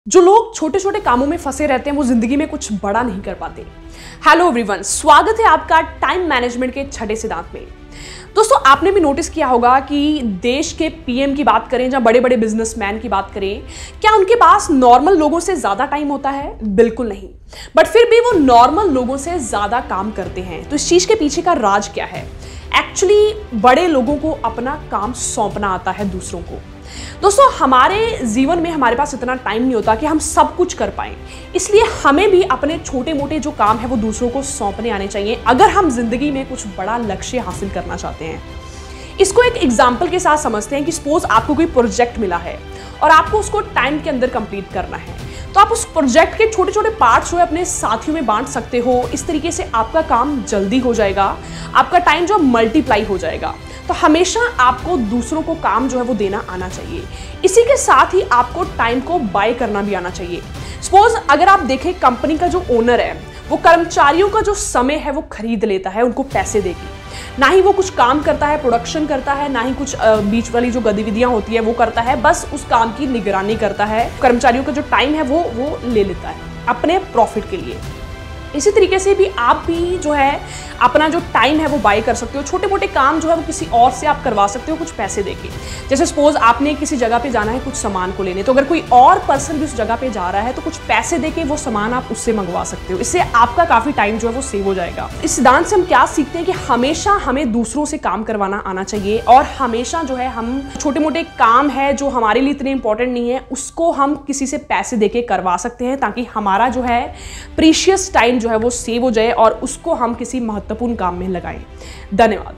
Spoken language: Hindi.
जो लोग छोटे छोटे कामों में फंसे रहते हैं वो जिंदगी में कुछ बड़ा नहीं कर पाते। हेलो एवरीवन, स्वागत है आपका टाइम मैनेजमेंट के छठे सिद्धांत में। दोस्तों, आपने भी नोटिस किया होगा कि देश के पीएम की बात करें या बड़े बड़े बिजनेसमैन की बात करें, क्या उनके पास नॉर्मल लोगों से ज्यादा टाइम होता है? बिल्कुल नहीं। बट फिर भी वो नॉर्मल लोगों से ज्यादा काम करते हैं। तो इस चीज के पीछे का राज क्या है? एक्चुअली बड़े लोगों को अपना काम सौंपना आता है दूसरों को। दोस्तों, हमारे जीवन में हमारे पास इतना टाइम नहीं होता कि हम सब कुछ कर पाएं, इसलिए हमें भी अपने छोटे मोटे जो काम है वो दूसरों को सौंपने आने चाहिए अगर हम जिंदगी में कुछ बड़ा लक्ष्य हासिल करना चाहते हैं। इसको एक एग्जाम्पल के साथ समझते हैं कि सपोज आपको कोई प्रोजेक्ट मिला है और आपको उसको टाइम के अंदर कंप्लीट करना है, तो आप उस प्रोजेक्ट के छोटे छोटे पार्ट्स जो है अपने साथियों में बांट सकते हो। इस तरीके से आपका काम जल्दी हो जाएगा, आपका टाइम जो मल्टीप्लाई हो जाएगा। तो हमेशा आपको दूसरों को काम जो है वो देना आना चाहिए। इसी के साथ ही आपको टाइम को बाय करना भी आना चाहिए। सपोज अगर आप देखें, कंपनी का जो ओनर है वो कर्मचारियों का जो समय है वो खरीद लेता है उनको पैसे देके। ना ही वो कुछ काम करता है, प्रोडक्शन करता है, ना ही कुछ बीच वाली जो गतिविधियां होती है वो करता है, बस उस काम की निगरानी करता है। कर्मचारियों का जो टाइम है वो ले लेता है अपने प्रॉफिट के लिए। इसी तरीके से भी आप भी जो है अपना जो टाइम है वो बाय कर सकते हो। छोटे मोटे काम जो है वो किसी और से आप करवा सकते हो कुछ पैसे देके। जैसे सपोज आपने किसी जगह पे जाना है कुछ सामान को लेने, तो अगर कोई और पर्सन भी उस जगह पे जा रहा है तो कुछ पैसे देके वो सामान आप उससे मंगवा सकते हो। इससे आपका काफी टाइम जो है वो सेव हो जाएगा। इस सिद्धांत से हम क्या सीखते हैं कि हमेशा हमें दूसरों से काम करवाना आना चाहिए और हमेशा जो है हम छोटे मोटे काम है जो हमारे लिए इतने इंपॉर्टेंट नहीं है उसको हम किसी से पैसे देके करवा सकते हैं, ताकि हमारा जो है प्रीशियस टाइम जो है वो सेव हो जाए और उसको हम किसी महत्वपूर्ण काम में लगाएं। धन्यवाद।